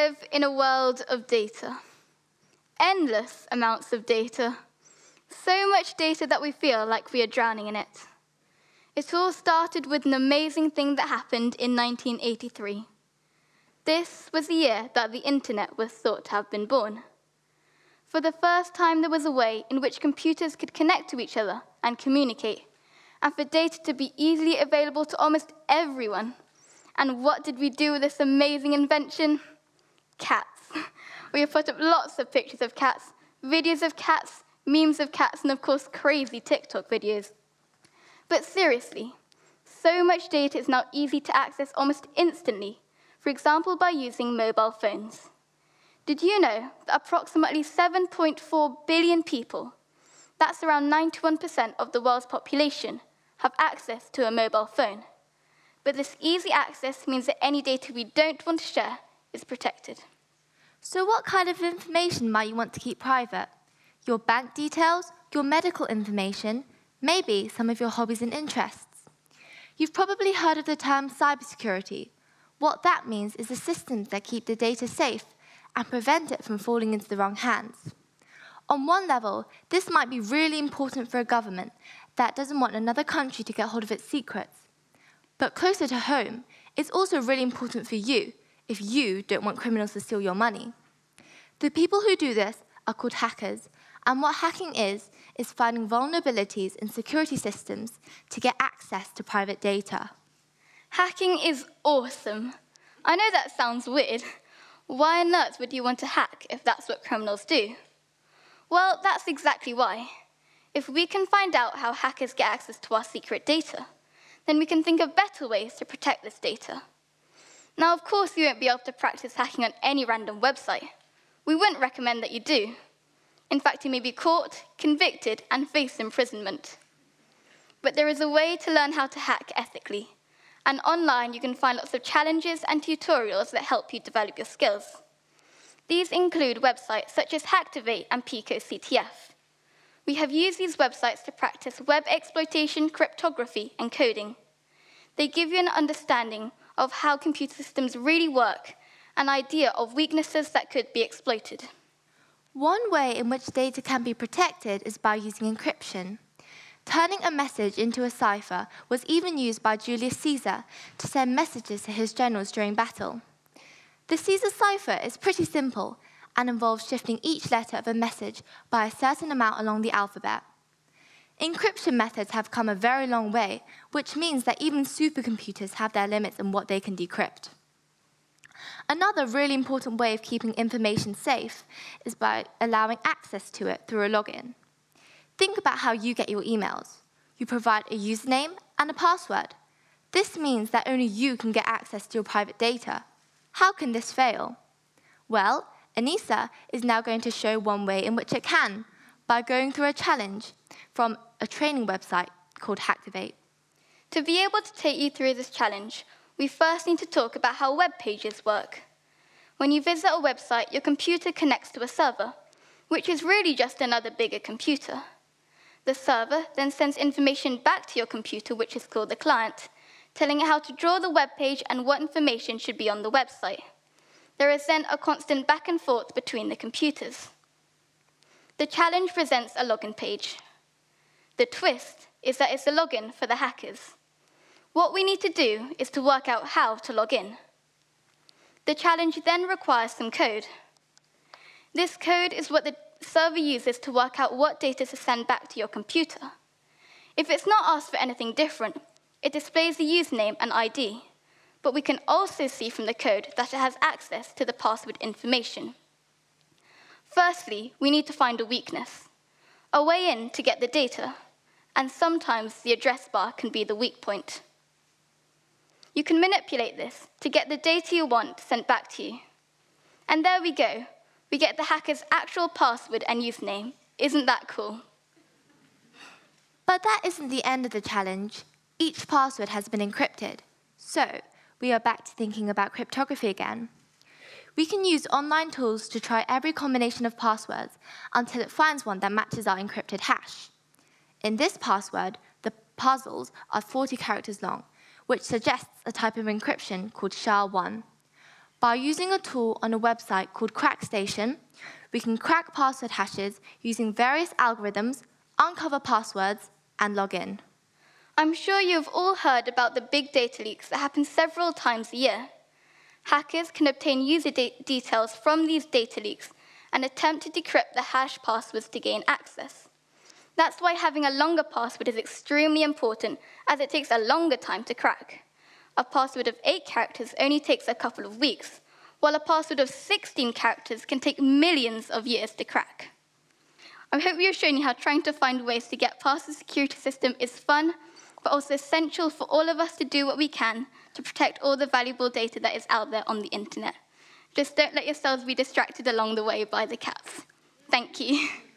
live in a world of data. Endless amounts of data. So much data that we feel like we are drowning in it. It all started with an amazing thing that happened in 1983. This was the year that the internet was thought to have been born. For the first time, there was a way in which computers could connect to each other and communicate, and for data to be easily available to almost everyone. And what did we do with this amazing invention? Cats. We have put up lots of pictures of cats, videos of cats, memes of cats, and of course, crazy TikTok videos. But seriously, so much data is now easy to access almost instantly, for example, by using mobile phones. Did you know that approximately 7.4 billion people, that's around 91% of the world's population, have access to a mobile phone? But this easy access means that any data we don't want to share is protected. So what kind of information might you want to keep private? Your bank details, your medical information, maybe some of your hobbies and interests. You've probably heard of the term cybersecurity. What that means is the systems that keep the data safe and prevent it from falling into the wrong hands. On one level, this might be really important for a government that doesn't want another country to get hold of its secrets. But closer to home, it's also really important for you if you don't want criminals to steal your money. The people who do this are called hackers, and what hacking is finding vulnerabilities in security systems to get access to private data. Hacking is awesome. I know that sounds weird. Why on earth would you want to hack if that's what criminals do? Well, that's exactly why. If we can find out how hackers get access to our secret data, then we can think of better ways to protect this data. Now, of course, you won't be able to practice hacking on any random website. We wouldn't recommend that you do. In fact, you may be caught, convicted, and face imprisonment. But there is a way to learn how to hack ethically. And online, you can find lots of challenges and tutorials that help you develop your skills. These include websites such as Hacktivate and Pico CTF. We have used these websites to practice web exploitation, cryptography, and coding. They give you an understanding of how computer systems really work, an idea of weaknesses that could be exploited. One way in which data can be protected is by using encryption. Turning a message into a cipher was even used by Julius Caesar to send messages to his generals during battle. The Caesar cipher is pretty simple and involves shifting each letter of a message by a certain amount along the alphabet. Encryption methods have come a very long way, which means that even supercomputers have their limits on what they can decrypt. Another really important way of keeping information safe is by allowing access to it through a login. Think about how you get your emails. You provide a username and a password. This means that only you can get access to your private data. How can this fail? Well, Aneesa is now going to show one way in which it can, by going through a challenge from a training website called Hacktivate. To be able to take you through this challenge, we first need to talk about how web pages work. When you visit a website, your computer connects to a server, which is really just another bigger computer. The server then sends information back to your computer, which is called the client, telling it how to draw the web page and what information should be on the website. There is then a constant back and forth between the computers. The challenge presents a login page. The twist is that it's a login for the hackers. What we need to do is to work out how to log in. The challenge then requires some code. This code is what the server uses to work out what data to send back to your computer. If it's not asked for anything different, it displays the username and ID, but we can also see from the code that it has access to the password information. Firstly, we need to find a weakness, a way in to get the data, and sometimes the address bar can be the weak point. You can manipulate this to get the data you want sent back to you. And there we go. We get the hacker's actual password and username. Isn't that cool? But that isn't the end of the challenge. Each password has been encrypted. So we are back to thinking about cryptography again. We can use online tools to try every combination of passwords until it finds one that matches our encrypted hash. In this password, the puzzles are 40 characters long, which suggests a type of encryption called SHA-1. By using a tool on a website called CrackStation, we can crack password hashes using various algorithms, uncover passwords, and log in. I'm sure you've all heard about the big data leaks that happen several times a year. Hackers can obtain user details from these data leaks and attempt to decrypt the hash passwords to gain access. That's why having a longer password is extremely important, as it takes a longer time to crack. A password of 8 characters only takes a couple of weeks, while a password of 16 characters can take millions of years to crack. I hope we have shown you how trying to find ways to get past the security system is fun, but also essential for all of us to do what we can to protect all the valuable data that is out there on the internet. Just don't let yourselves be distracted along the way by the cats. Thank you.